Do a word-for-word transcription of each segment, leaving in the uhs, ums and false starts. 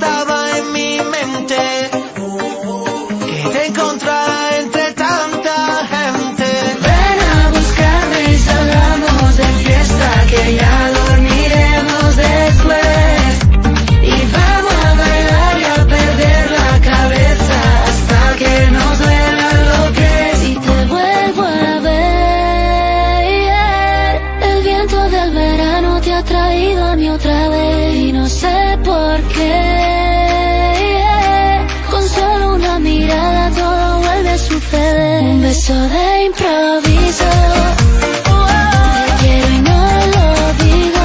estaba en mi mente, que te encontrara entre tanta gente. Ven a buscarme y salgamos de fiesta, que ya dormiremos después. Y vamos a bailar y a perder la cabeza hasta que nos duela lo que es. Y te vuelvo a ver, el viento del verano te ha traído a mí otra vez. Y no sé por qué, con solo una mirada todo vuelve a suceder. Un beso de improviso, te quiero y no lo digo,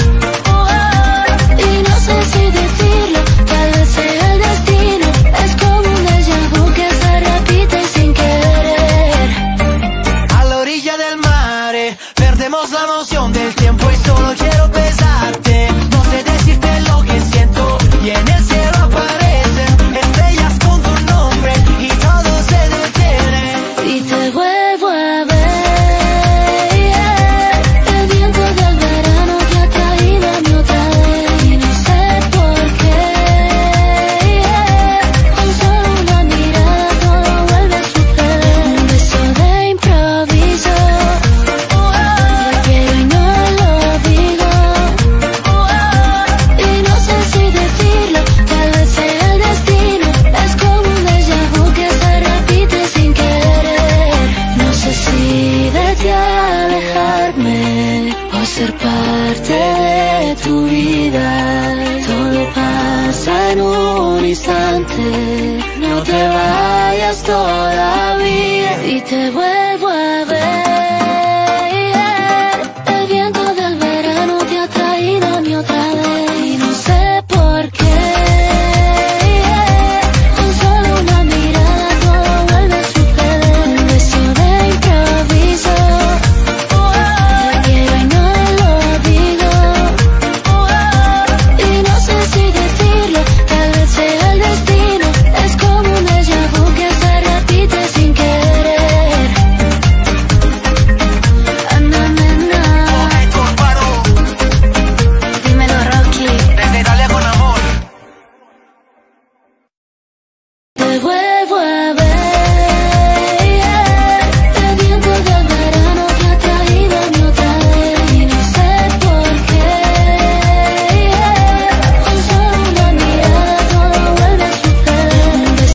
y no sé si decirlo, tal vez sea el destino. Es como un déjà vu que se repite sin querer. A la orilla del mar, eh, perdemos la noción del tiempo y solo quiero besarte. No sé decirte lo que siento y en el cielo aparecen estrellas con tu nombre y todo se detiene. Y te vuelvo a ver, el viento del verano te ha traído a mí otra vez. Y no sé por qué, con solo una mirada todo vuelve a suceder. Un beso de improviso, te quiero y no lo digo, y no sé si decirlo, tal vez sea el destino. Es como un déjà vu que se repite sin querer. No sé si vete a alejarme o ser parte de tu vida. Todo pasa en un instante, no te vayas todavía. Y te vuelvo a ver.